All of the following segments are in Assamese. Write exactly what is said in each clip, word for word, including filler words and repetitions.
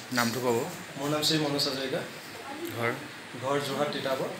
নামটো ক'ব মোৰ নাম শ্ৰী মনোজ হাজৰিকা ঘৰ ঘৰ যোৰহাট তিতাবৰ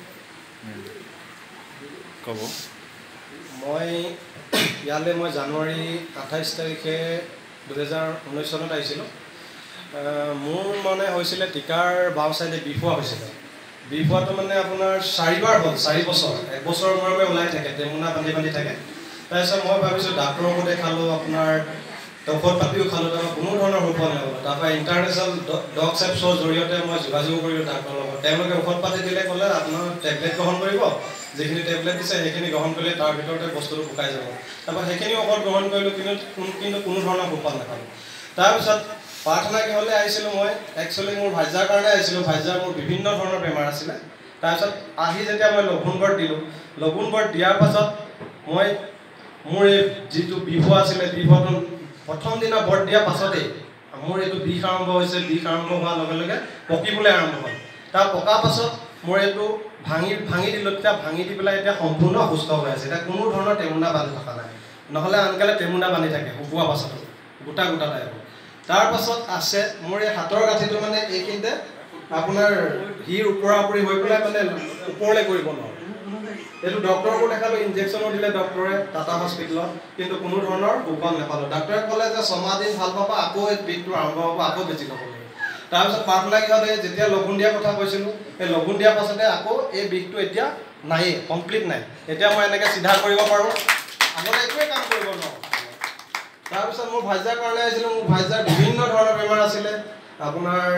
ক'ব মই ইয়ালৈ মই জানুৱাৰী আঠাইছ তাৰিখে দুহেজাৰ ঊনৈছ চনত আহিছিলোঁ মোৰ মানে হৈছিলে টিকাৰ বাওঁ চাইডে বিফোৱা হৈছিলে বিফোৱাটো মানে আপোনাৰ চাৰিবাৰ হ'ল চাৰি বছৰ এক বছৰৰ মূৰে মূৰে ওলাই থাকে টেমুনা বান্ধি বান্ধি থাকে তাৰপিছত মই ভাবিছোঁ ডাক্তৰকো দেখালোঁ আপোনাৰ ঔষধ পাতিও খালোঁ তাৰপৰা কোনো ধৰণৰ সুফল নাপালোঁ তাৰপৰা ইণ্টাৰনেশ্যনেল ডগ চেপছৰ জৰিয়তে মই যোগাযোগ কৰিলোঁ ডাক্তৰৰ লগত তেওঁলোকে ঔষধ পাতি দিলে ক'লে আপোনাৰ টেবলেট গ্ৰহণ কৰিব যিখিনি টেবলেট দিছে সেইখিনি গ্ৰহণ কৰিলে তাৰ ভিতৰতে বস্তুটো শুকাই যাব তাৰপৰা সেইখিনি ঔষধ গ্ৰহণ কৰিলোঁ কিন্তু কিন্তু কোনো ধৰণৰ সুফল নাপালোঁ তাৰপিছত প্ৰাৰ্থনা গৃহলৈ আহিছিলোঁ মই একচুৱেলি মোৰ ভাইজাৰ কাৰণে আহিছিলোঁ ভাইজাৰ মোৰ বিভিন্ন ধৰণৰ বেমাৰ আছিলে তাৰপিছত আহি যেতিয়া মই লঘোণবৰ দিলোঁ লঘোণবৰ দিয়াৰ পাছত মই মোৰ এই যিটো বিভুৱা আছিলে বিভুৱাটো প্ৰথম দিনা বৰ দিয়াৰ পাছতেই মোৰ এইটো বিষ আৰম্ভ হৈছে বিষ আৰম্ভ হোৱাৰ লগে লগে পকিবলৈ আৰম্ভ হ'ল তাৰ পকাৰ পাছত মোৰ এইটো ভাঙি ভাঙি দিলোঁ তেতিয়া ভাঙি দি পেলাই এতিয়া সম্পূৰ্ণ সুস্থ হৈ আছে এতিয়া কোনো ধৰণৰ টেমুনা বান্ধি থকা নাই নহ'লে আনকালে টেমুনা বান্ধি থাকে শুকোৱা পাছতো গোটা গোটা টাইপ তাৰপাছত আছে মোৰ এই হাতৰ গাঁঠিটো মানে এইখিনিতে আপোনাৰ হিৰ ওপৰা ওপৰি হৈ পেলাই মানে ওপৰলৈ কৰিব নোৱাৰোঁ এইটো ডক্তৰকো দেখালোঁ ইনজেকশ্যনো দিলে ডক্তৰে টাটা হস্পিটেলত কিন্তু কোনো ধৰণৰ সুফল নাপালোঁ ডাক্তৰে ক'লে যে ছমাহ দিন ভাল পাবা আকৌ এই বিষটো আৰম্ভ হ'ব আকৌ বেছি ল'ব লাগিব তাৰপিছত প্ৰাৰ্থনা গৃহতে যেতিয়া লঘোণ দিয়াৰ কথা কৈছিলোঁ সেই লঘোণ দিয়াৰ পাছতে আকৌ এই বিষটো এতিয়া নায়েই কমপ্লিট নাই এতিয়া মই এনেকৈ চিধা কৰিব পাৰোঁ আগতে একোৱে কাম কৰিব নোৱাৰোঁ তাৰপিছত মোৰ ভাইজাৰ কাৰণে আহিছিলোঁ মোৰ ভাইজাৰ বিভিন্ন ধৰণৰ বেমাৰ আছিলে আপোনাৰ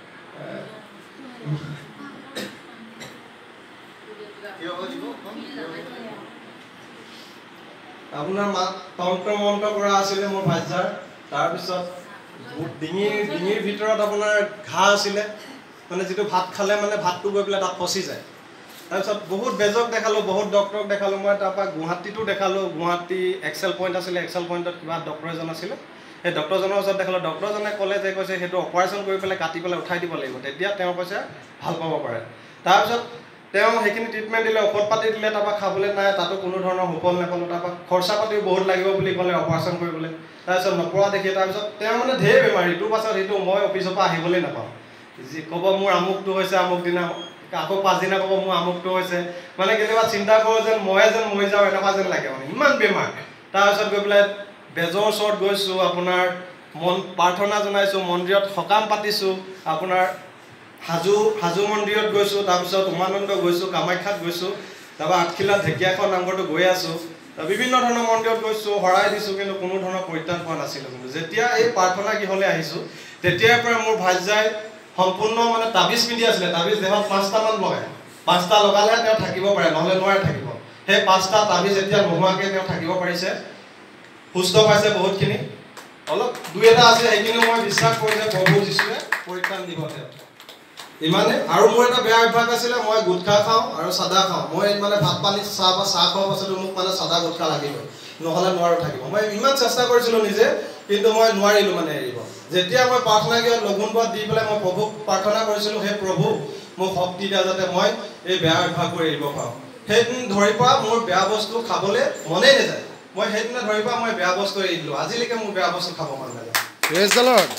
আপোনাৰ মাত তন্ত্ৰ মন্ত্ৰ কৰা আছিলে মোৰ ভাইজাৰ তাৰপিছত ডিঙিৰ ডিঙিৰ ভিতৰত আপোনাৰ ঘাঁ আছিলে মানে যিটো ভাত খালে মানে ভাতটো গৈ পেলাই তাত ফচি যায় তাৰপিছত বহুত বেজক দেখালোঁ বহুত ডক্তৰক দেখালোঁ মই তাৰপৰা গুৱাহাটীতো দেখালোঁ গুৱাহাটী এক্সেল পইণ্ট আছিলে এক্সেল পইণ্টত কিবা ডক্তৰ এজন আছিলে সেই ডক্তৰজনৰ ওচৰত দেখালোঁ ডক্তৰজনে ক'লে যে কৈছে সেইটো অপাৰেশ্যন কৰি পেলাই কাটি পেলাই উঠাই দিব লাগিব তেতিয়া তেওঁ কৈছে ভাল পাব পাৰে তাৰপিছত তেওঁ সেইখিনি ট্ৰিটমেণ্ট দিলে ঔষধ পাতি দিলে তাৰপৰা খাবলৈ নাই তাতো কোনো ধৰণৰ সুফল নাপালোঁ তাৰপৰা খৰচা পাতিও বহুত লাগিব বুলি ক'লে অপাৰেশ্যন কৰিবলৈ তাৰপিছত নপৰা দেখি তাৰপিছত তেওঁ মানে ঢেৰ বেমাৰ ইটোৰ পাছত সিটো মই অফিচৰ পৰা আহিবলৈ নাপাওঁ যি ক'ব মোৰ আমুকটো হৈছে আমুক দিনা আকৌ পাছদিনা ক'ব মোৰ আমুকটো হৈছে মানে কেতিয়াবা চিন্তা কৰোঁ যেন ময়ে যেন মৰি যাওঁ এনেকুৱা যেন লাগে মানে ইমান বেমাৰ তাৰপিছত গৈ পেলাই বেজৰ ওচৰত গৈছোঁ আপোনাৰ মন প্ৰাৰ্থনা জনাইছোঁ মন্দিৰত সকাম পাতিছোঁ আপোনাৰ হাজো হাজো মন্দিৰত গৈছোঁ তাৰপিছত উমানন্দ গৈছোঁ কামাখ্যাত গৈছোঁ তাৰপৰা আঠখিলাত ঢেকীয়াখোৱা নামঘৰটো গৈ আছোঁ বিভিন্ন ধৰণৰ মন্দিৰত গৈছোঁ শৰাই দিছোঁ কিন্তু কোনো ধৰণৰ পৰিত্ৰাণ পোৱা নাছিলোঁ কিন্তু যেতিয়া এই প্ৰাৰ্থনা গৃহলৈ আহিছোঁ তেতিয়াৰ পৰা মোৰ ভাইজাই সম্পূৰ্ণ মানে তাবিজ পিন্ধি আছিলে তাবিজ দেহত পাঁচটামান লগায় পাঁচটা লগালেহে তেওঁ থাকিব পাৰে নহ'লে নোৱাৰে থাকিব সেই পাঁচটা তাবিজ এতিয়া নোহোৱাকৈ তেওঁ থাকিব পাৰিছে সুস্থ পাইছে বহুতখিনি অলপ দুই এটা আছে সেইখিনিও মই বিশ্বাস কৰোঁ যে প্ৰভু যীশুৱে পৰিত্ৰাণ দিব তেওঁ ইমানে আৰু মোৰ এটা বেয়া অভ্যাস আছিলে মই গুটখা খাওঁ আৰু চাদা খাওঁ মই মানে ভাত পানী চাহ বা চাহ খোৱাৰ পাছতো মোক মানে চাদা গুটখা লাগিবই নহ'লে নোৱাৰোঁ থাকিব মই ইমান চেষ্টা কৰিছিলোঁ নিজে কিন্তু মই নোৱাৰিলোঁ মানে এৰিব যেতিয়া মই প্ৰাৰ্থনা গৃহত লঘোণবোৰত দি পেলাই মই প্ৰভুক প্ৰাৰ্থনা কৰিছিলোঁ সেই প্ৰভু মোক শক্তি দিয়া যাতে মই এই বেয়া অভ্যাসবোৰ এৰিব পাৰোঁ সেইদিন ধৰি পৰা মোৰ বেয়া বস্তু খাবলৈ মনেই নাযায় মই সেইদিনা ধৰি পৰা মই বেয়া বস্তু এৰি দিলোঁ আজিলৈকে মোৰ বেয়া বস্তু খাব মন নাযায় প্ৰেইজ দ্য লৰ্ড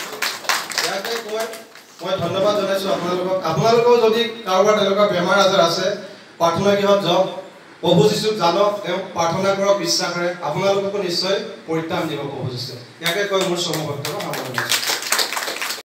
ইয়াকে কৈ মই ধন্যবাদ জনাইছোঁ আপোনালোকক আপোনালোকেও যদি কাৰোবাৰ তেনেকুৱা বেমাৰ আজাৰ আছে প্ৰাৰ্থনা গৃহত যাওক প্ৰভু যীশুক জানক তেওঁ প্ৰাৰ্থনা কৰক বিশ্বাসেৰে আপোনালোককো নিশ্চয় পৰিত্ৰাণ দিব প্ৰভু যীশুৱে ইয়াকে কৈ মোৰ চমু বক্তব্য সামৰণি মাৰিছোঁ